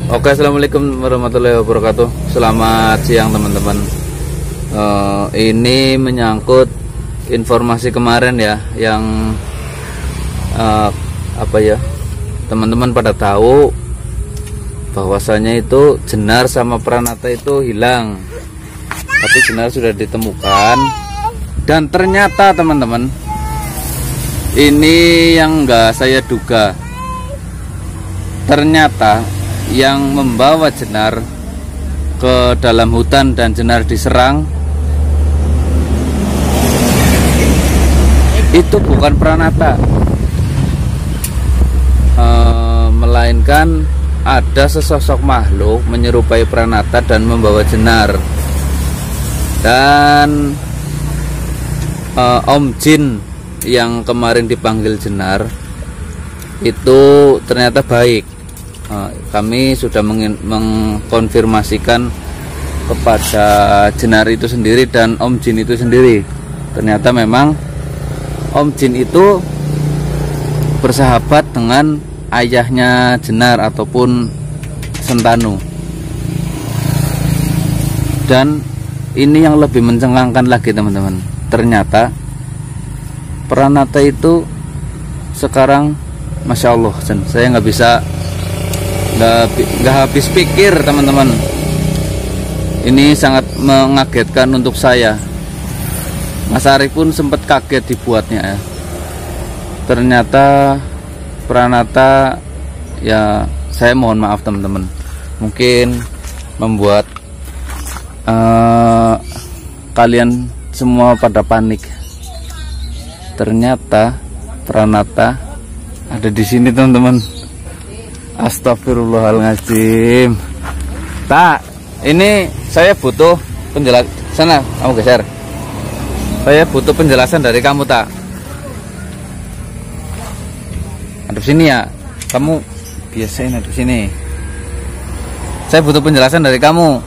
Oke, assalamualaikum warahmatullahi wabarakatuh. Selamat siang teman-teman. Ini menyangkut informasi kemarin ya, yang teman-teman pada tahu bahwasanya itu Jenar sama Pranata itu hilang. Tapi Jenar sudah ditemukan, dan ternyata teman-teman, ini yang enggak saya duga. Ternyata yang membawa Jenar ke dalam hutan dan Jenar diserang itu bukan Pranata, melainkan ada sesosok makhluk menyerupai Pranata dan membawa Jenar. Dan Om Jin yang kemarin dipanggil Jenar itu ternyata baik. Kami sudah mengkonfirmasikan kepada Jenar itu sendiri dan Om Jin itu sendiri. Ternyata memang Om Jin itu bersahabat dengan ayahnya Jenar ataupun Sentanu. Dan ini yang lebih mencengangkan lagi teman-teman. Ternyata Pranata itu sekarang Masya Allah, saya nggak habis pikir teman-teman. Ini sangat mengagetkan untuk saya. Mas Arif pun sempat kaget dibuatnya ya. Ternyata Pranata, ya saya mohon maaf teman-teman, mungkin membuat kalian semua pada panik. Ternyata Pranata ada di sini teman-teman. Astagfirullahaladzim. Tak, ini saya butuh penjelasan. Sana, kamu geser. Saya butuh penjelasan dari kamu, tak. Hadap sini ya. Kamu biasain hadap sini. Saya butuh penjelasan dari kamu.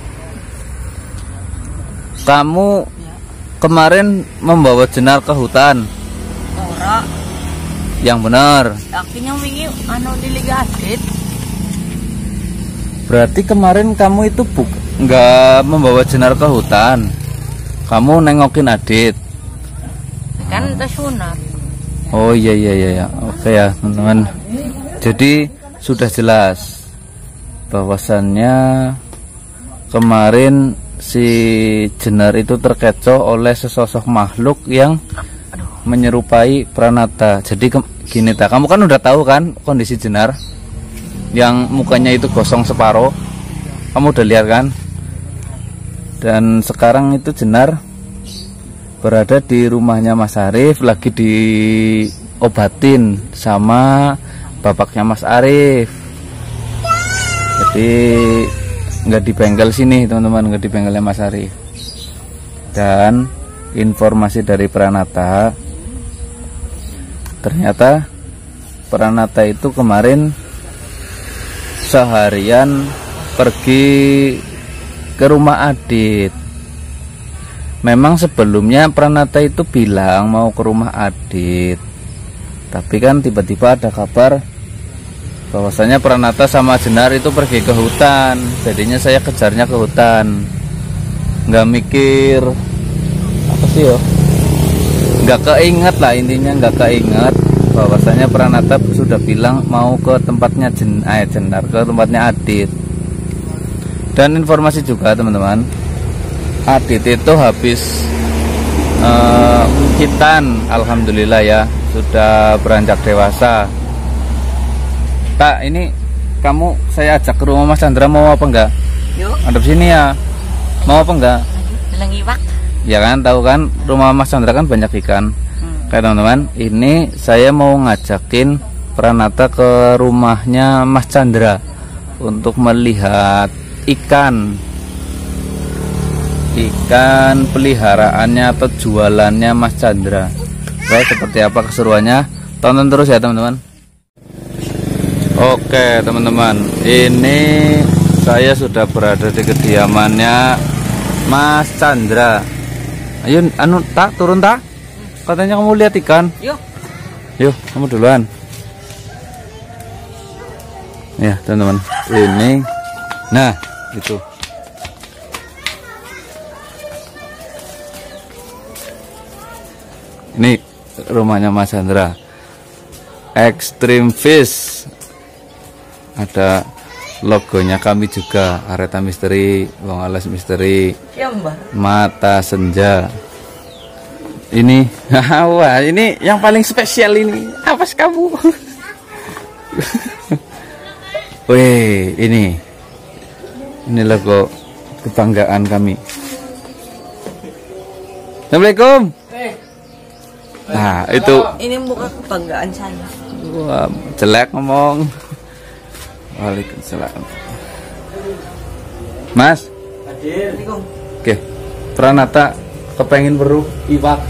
Kamu kemarin membawa Jenar ke hutan. Ora. Yang benar. Akhirnya wingi diligatit. Berarti kemarin kamu itu nggak membawa Jenar ke hutan. Kamu nengokin Adit. Kan tersunat. Oh iya. Oke ya teman-teman. Jadi sudah jelas bahwasannya kemarin si Jenar itu terkecoh oleh sesosok makhluk yang menyerupai Pranata. Jadi gini tak, kamu kan udah tahu kan kondisi Jenar yang mukanya itu gosong separuh. Kamu udah lihat kan? Dan sekarang itu Jenar berada di rumahnya Mas Arif, lagi diobatin sama bapaknya Mas Arif. Jadi nggak di bengkel sini teman-teman, nggak di bengkelnya Mas Arif. Dan informasi dari Pranata, ternyata Pranata itu kemarin seharian pergi ke rumah Adit. Memang sebelumnya Pranata itu bilang mau ke rumah Adit, tapi kan tiba-tiba ada kabar bahwasanya Pranata sama Jenar itu pergi ke hutan. Jadinya saya kejarnya ke hutan. Nggak mikir apa sih yo, nggak keinget lah, intinya nggak keinget bahwasanya Pranata sudah bilang mau ke tempatnya Jenar, ke tempatnya Adit. Dan informasi juga teman-teman, Adit itu habis hitan, alhamdulillah ya, sudah beranjak dewasa. Kak, ini kamu saya ajak ke rumah Mas Chandra, mau apa enggak? Yuk. Hadap sini ya. Mau apa enggak? Dalang iwak. Ya kan, tahu kan rumah Mas Chandra kan banyak ikan. Kayak teman-teman, ini saya mau ngajakin Pranata ke rumahnya Mas Chandra untuk melihat ikan peliharaannya atau jualannya Mas Chandra. Baik, seperti apa keseruannya, tonton terus ya teman-teman. Oke teman-teman, ini saya sudah berada di kediamannya Mas Chandra. Ayo tak turun tak? Katanya kamu lihat ikan. Yuk. Yuk, kamu duluan. Ya teman-teman, ini nah itu ini rumahnya Mas Hendra, Extreme Fish, ada logonya kami juga, Areta Misteri, Wong Alas Misteri, Ya mbak. Mata Senja. Ini wah, ini yang paling spesial ini apa sih kamu? Wih, ini logo kebanggaan kami. Assalamualaikum. Nah itu Ini bukan kebanggaan saya. wah, jelek ngomong. Waalaikumsalam. Mas, Assalamualaikum. oke, Pranata kepengen beru iwak.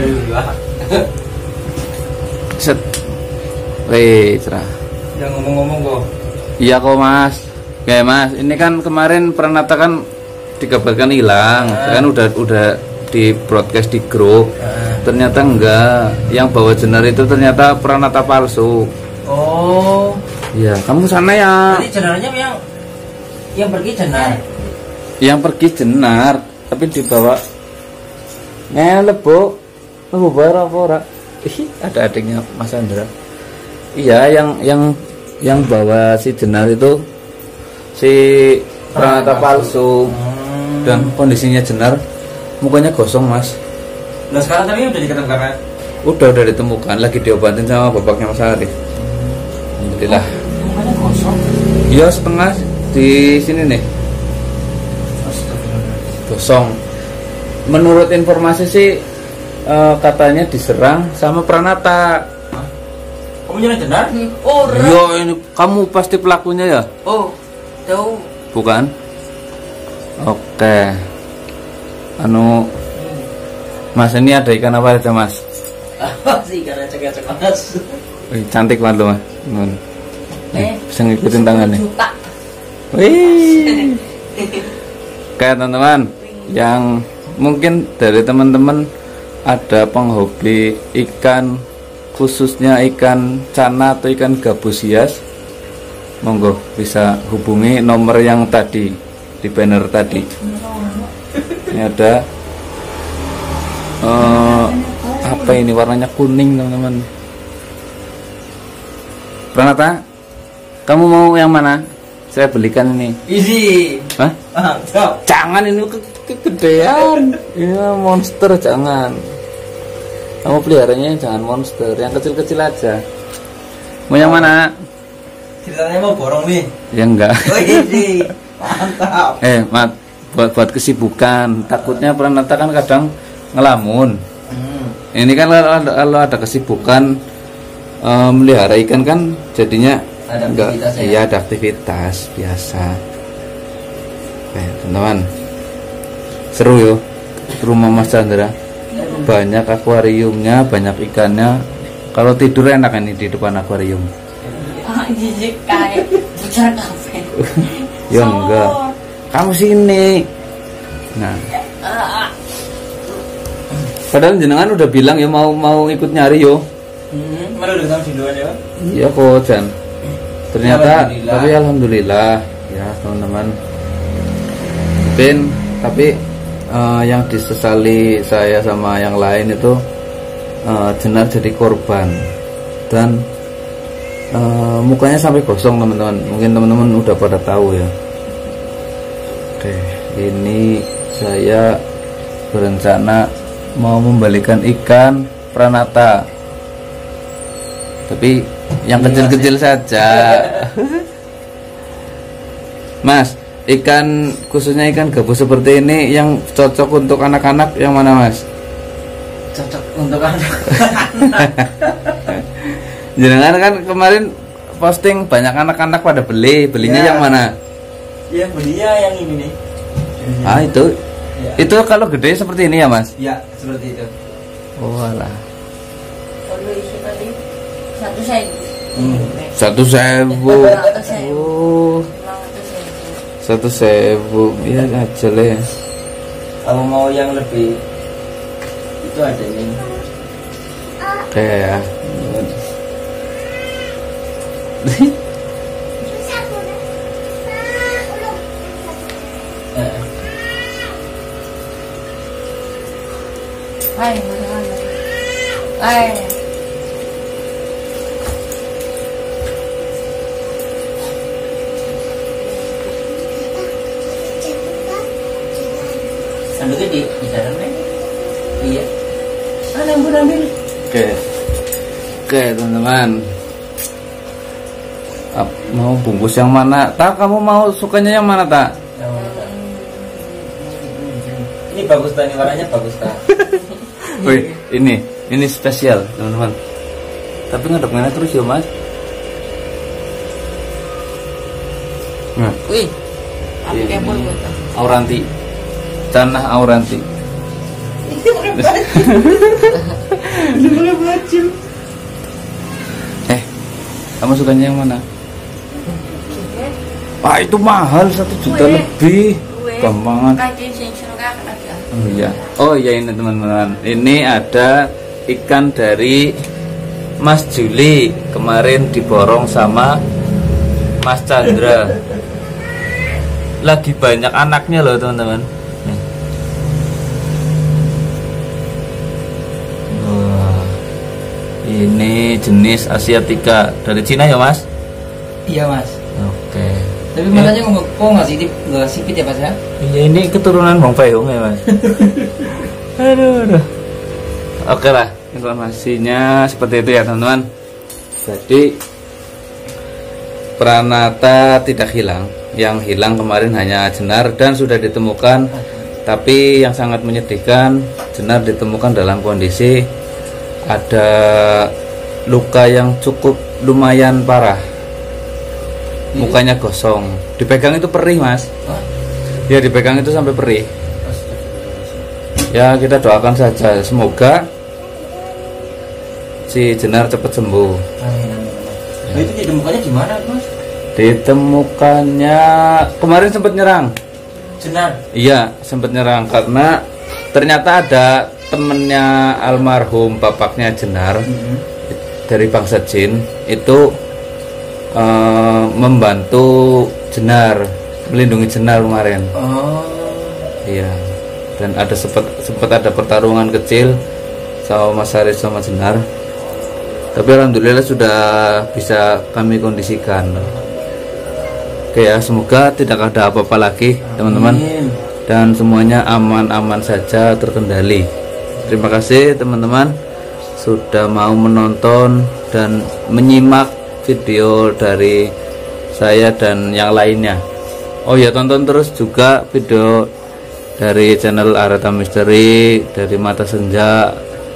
Set. Wih, cerah. Yang ngomong-ngomong kok. Iya kok Mas. Kayak Mas, ini kan kemarin Pranata kan dikabarkan hilang, kan udah di broadcast di grup. Ternyata enggak, yang bawa jenar itu ternyata Pranata palsu. Oh. Iya, kamu sana ya. Jadi jenarnya yang pergi jenar. Yang pergi jenar, tapi dibawa ngelep bu, bara apa ora? Ih, ada adiknya Mas Andra. Iya, yang bawa si jenar itu si Pranata palsu. Dan kondisinya jenar, mukanya gosong Mas. Nah sekarang tapi udah diketemukan kan? Udah ditemukan, lagi diobatin sama bapaknya Mas Arif. Alhamdulillah. Mukanya kosong. Iya setengah di sini nih, gosong. Menurut informasi sih katanya diserang sama Pranata. Kamu nyerang jenar? Orang. Yo ini kamu pasti pelakunya ya? Oh, tahu. Bukan? Oke. Anu Mas ini ada ikan apa aja Mas? Apa sih karena cek mas? Wih, cantik banget loh Mas. Bisa ngikutin tangannya. Juta. Wih. Kayak teman-teman yang mungkin dari teman-teman ada penghobi ikan, khususnya ikan cana atau ikan gabus hias, monggo bisa hubungi nomor yang tadi di banner tadi. Ini ada apa ini, warnanya kuning teman-teman. Pranata, kamu mau yang mana? Saya belikan ini. Easy. Hah? Stop. Jangan, ini kegedean. Ini monster, jangan. Kamu peliharanya jangan monster, yang kecil-kecil aja. Mau yang mana? Ceritanya mau borong nih. Ya enggak. Oh easy. Mantap. Mat, buat kesibukan. Takutnya Pranata kan kadang ngelamun. Ini kan kalau ada kesibukan melihara ikan kan jadinya Ada enggak, aktivitas ya? iya ada aktivitas biasa. Teman-teman, seru yo rumah Mas Chandra. Banyak akuariumnya, banyak ikannya. Kalau tidur enak ini di depan akuarium. Ah, jijik kayak bicara kafe. Ya enggak. Kamu sini. Nah, padahal jenengan udah bilang ya mau ikut nyari yo. Mana udah tahu di luar ya? Iya kok Jan. Ternyata Alhamdulillah. tapi alhamdulillah ya teman-teman. Tapi yang disesali saya sama yang lain itu jenar jadi korban dan mukanya sampai gosong teman-teman. Mungkin teman-teman udah pada tahu ya. Oke, ini saya berencana mau membalikan ikan Pranata, tapi yang kecil-kecil saja. Mas, ikan khususnya ikan gabus seperti ini yang cocok untuk anak-anak yang mana Mas? Cocok untuk anak. Jangan kan kemarin posting banyak anak-anak pada belinya Ya. yang mana? Ya belinya yang ini nih. Ah itu Ya. itu kalau gede seperti ini ya Mas? Ya seperti itu. Oh alah. Kalau isi tadi 1.000. 1.000. 500.000. Oh, 500.000. 1.000. Iya aja lah. Kalau mau yang lebih itu ada ini. Oke ya. Hai, mana? Hai. Sanduknya di dalam nih. Iya. Mana yang mau ambil? Oke teman-teman. Mau bungkus yang mana? Tak, kamu mau sukanya yang mana, Tak? Ini bagus tak, ini warnanya bagus tak. Wih, ini spesial teman-teman. Tapi ngadepnya terus ya Mas. Nah, Wih. Apa ini kebol buat? Auranti, Tanah Auranti. Kamu sukanya yang mana? Wah, itu mahal 1 juta lebih. Gampangan. Oh iya ini teman-teman. Ini ada ikan dari Mas Juli kemarin diborong sama Mas Chandra. Lagi banyak anaknya loh teman-teman. Wah, ini jenis Asiatica dari Cina ya Mas? Iya Mas. Oke. Tapi matanya kok nggak sipit ya Mas ya? Iya, ini keturunan Bang Payung ya Mas. aduh. Oke lah, informasinya seperti itu ya teman-teman. Jadi Pranata tidak hilang. Yang hilang kemarin hanya Jenar dan sudah ditemukan. Tapi yang sangat menyedihkan, Jenar ditemukan dalam kondisi ada luka yang cukup lumayan parah. Mukanya gosong. Dipegang itu perih Mas. Ya dipegang itu sampai perih. Ya kita doakan saja semoga si Jenar cepat sembuh. Nah, itu ditemukannya di mana Mas? Ditemukannya kemarin sempat nyerang. Jenar. Iya sempat nyerang karena ternyata ada temennya almarhum bapaknya Jenar dari bangsa Jin itu membantu Jenar, melindungi Jenar kemarin. Oh. Iya. Dan ada sempat ada pertarungan kecil sama Mas Haris sama Jenar. Tapi alhamdulillah sudah bisa kami kondisikan. Oke ya, semoga tidak ada apa-apa lagi teman-teman. Dan semuanya aman-aman saja, terkendali. Terima kasih teman-teman sudah mau menonton dan menyimak video dari saya dan yang lainnya. Oh ya, tonton terus juga video dari channel Aratha Misteri, dari Mata Senja.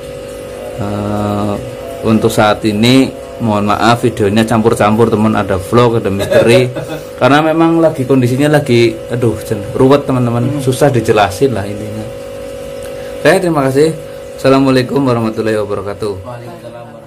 Untuk saat ini mohon maaf videonya campur-campur teman, ada vlog, ada misteri karena memang lagi kondisinya lagi ruwet teman-teman, susah dijelasin lah intinya. Oke, terima kasih. Assalamualaikum warahmatullahi wabarakatuh. Waalaikumsalam.